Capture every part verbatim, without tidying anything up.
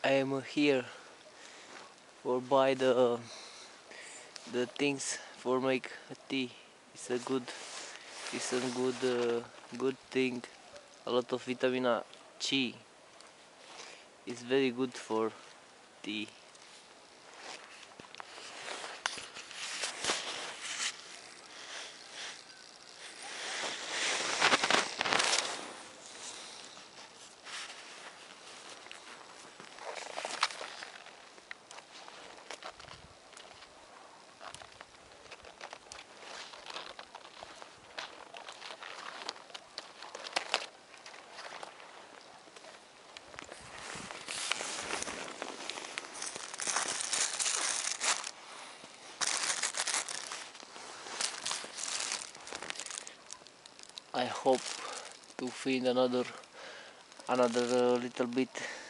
I am here for buy the the things for make tea. It's a good, it's a good, uh, good thing. A lot of vitamin C. It's very good for tea. I hope to find another another uh, little bit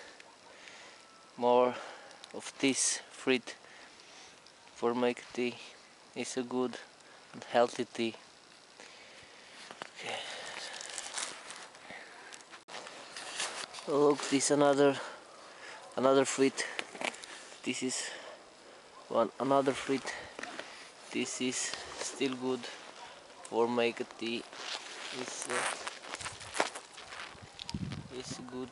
more of this fruit for make tea. It's a good and healthy tea. Okay. Look, this another another fruit. This is one another fruit. This is still good for make tea. It's uh, it's good.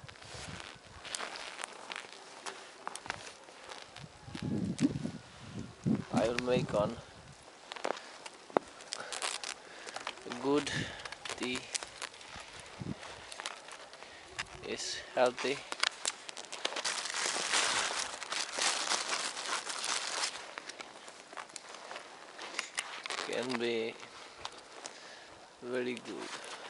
I will make on good tea. Is healthy. Can be very good.